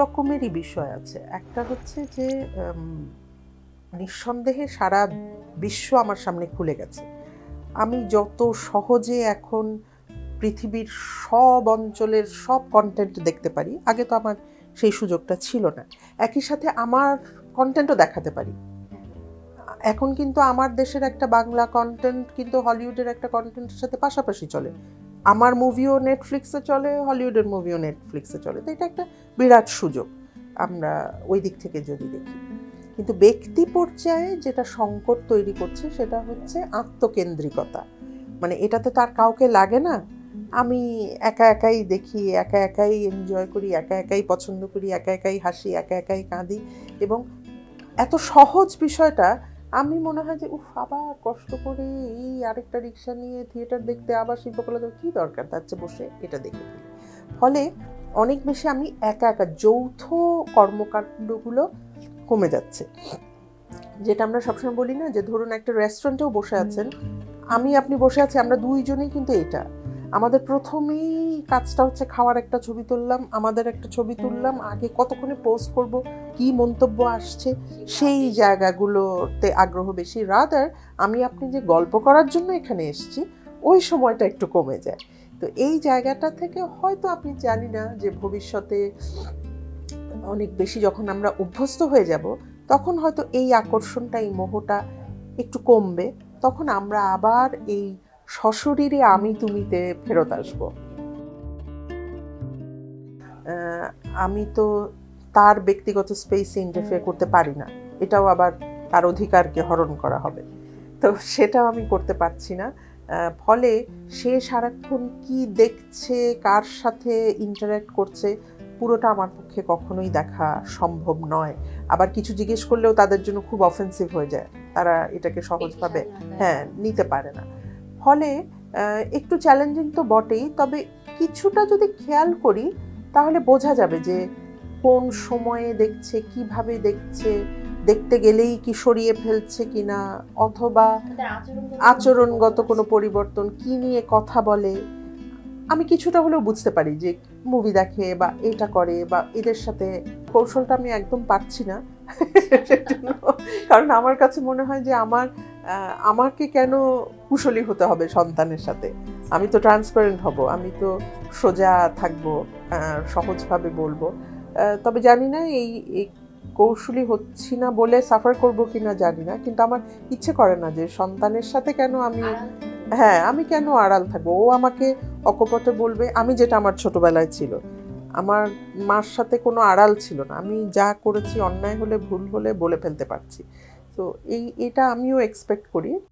রকমেরই বিষয় আছে। একটা হচ্ছে যে নিঃসন্দেহে সারা বিশ্ব আমার সামনে খুলে গেছে। আমি যত সহজে এখন পৃথিবীর সব অঞ্চলের সব কন্টেন্ট দেখতে পারি, আগে তো আমার সেই সুযোগটা ছিল না। একই সাথে আমার কন্টেন্টও দেখাতে পারি। এখন কিন্তু আমার দেশের একটা বাংলা কন্টেন্ট কিন্তু হলিউডের একটা কন্টেন্টের সাথে পাশাপাশি চলে। আমার মুভিও নেটফ্লিক্সে চলে, হলিউডের মুভিও নেটফ্লিক্সে চলে। তো এটা একটা বিরাট সুযোগ আমরা ওই দিক থেকে যদি দেখি। কিন্তু ব্যক্তি পর্যায়ে যেটা সংকট তৈরি করছে সেটা হচ্ছে আত্মকেন্দ্রিকতা। মানে এটাতে তো আর কাউকে লাগে না, আমি একা একাই দেখি, একা একাই এনজয় করি, একা একাই পছন্দ করি, একা একাই হাসি, একা একাই কাঁদি। এবং এত সহজ বিষয়টা আমি মনে হয় যে আবার কষ্ট করে এই আরেকটা রিক্সা নিয়ে থিয়েটার দেখতে, আবার শিল্পকলা কী দরকার, তার চেয়ে বসে এটা দেখে ফেলি। ফলে অনেক বেশি আমি একা একা যৌথ কর্মকাণ্ডগুলো কমে যাচ্ছে। যেটা আমরা সবসময় বলি না, যে ধরুন একটা রেস্টুরেন্টেও বসে আছেন, আপনি বসে আছি, আমরা দুইজনেই কিন্তু এটা আমাদের প্রথমেই কাজটা হচ্ছে খাওয়ার একটা ছবি তুললাম, আমাদের একটা ছবি তুললাম, আগে কতক্ষণে পোস্ট করব, কি মন্তব্য আসছে, সেই জায়গাগুলোতে আগ্রহ বেশি। রাদার আপনি যে গল্প করার জন্য এখানে এসেছি, ওই সময়টা একটু কমে যায়। তো এই জায়গাটা থেকে হয়তো আপনি জানি না যে ভবিষ্যতে অনেক বেশি যখন আমরা অভ্যস্ত হয়ে যাব, তখন হয়তো এই আকর্ষণটা, এই মোহটা একটু কমবে। তখন আমরা আবার এই সশরীরে আমি তুমিতে ফেরত আসব। আমি তো তার ব্যক্তিগত স্পেসে ইন্টারফেয়ার করতে পারি না, এটাও আবার তার অধিকারকে হরণ করা হবে। তো সেটাও আমি করতে পারছি না। ফলে সে সারাক্ষণ কি দেখছে, কার সাথে ইন্টারঅ্যাক্ট করছে, পুরোটা আমার পক্ষে কখনোই দেখা সম্ভব নয়। আবার কিছু জিজ্ঞেস করলেও তাদের জন্য খুব অফেন্সিভ হয়ে যায়, তারা এটাকে সহজভাবে নিতে পারে না। ফলে একটু চ্যালেঞ্জিং তো বটেই, তবে কিছুটা যদি খেয়াল করি তাহলে বোঝা যাবে যে কোন সময়ে দেখছে, কিভাবে দেখছে, দেখতে গেলেই কি সরিয়ে ফেলছে কিনা, অথবা আচরণগত কোনো পরিবর্তন, কি নিয়ে কথা বলে, আমি কিছুটা হলেও বুঝতে পারি যে মুভি দেখে বা এটা করে বা এদের সাথে। কৌশলটা আমি একদম পারছি না, কারণ আমার কাছে মনে হয় যে আমাকে কেন কুশলী হতে হবে সন্তানের সাথে। আমি তো ট্রান্সপারেন্ট হব, আমি তো সোজা থাকবো, সহজভাবে বলবো। তবে জানি না এই কৌশলী হচ্ছি না বলে সাফার করবো কিনা জানি না, কিন্তু আমার ইচ্ছে করে না যে সন্তানের সাথে কেন আমি কেন আড়াল থাকবো। ও আমাকে অকপটে বলবে, আমি যেটা আমার ছোটবেলায় ছিল, আমার মার সাথে কোনো আড়াল ছিল না, আমি যা করেছি অন্যায় হলে ভুল হলে বলে ফেলতে পারছি। তো এটা আমিও এক্সপেক্ট করি।